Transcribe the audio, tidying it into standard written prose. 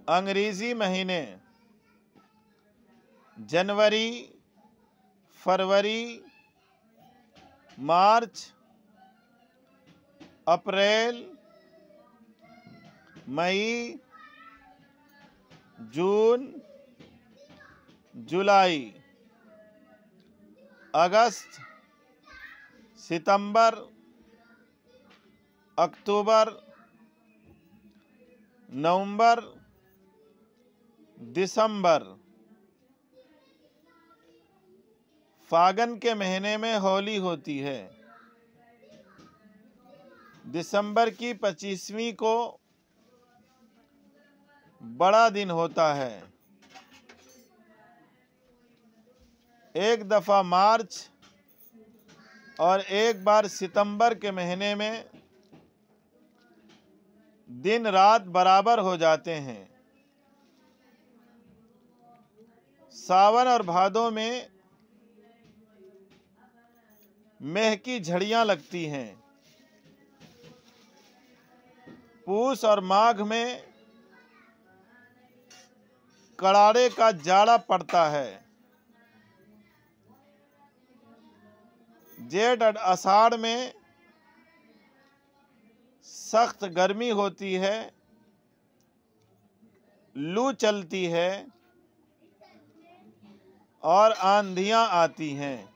अंग्रेजी महीने जनवरी, फरवरी, मार्च, अप्रैल, मई, जून, जुलाई, अगस्त, सितंबर, अक्टूबर, नवंबर, दिसंबर। फागुन के महीने में होली होती है। दिसंबर की 25वीं को बड़ा दिन होता है। एक दफ़ा मार्च और एक बार सितंबर के महीने में दिन रात बराबर हो जाते हैं। सावन और भादों में मेह की झड़ियां लगती हैं। पूस और माघ में कड़ाके का जाड़ा पड़ता है। जेठ और आषाढ़ में सख्त गर्मी होती है, लू चलती है और आंधियां आती हैं।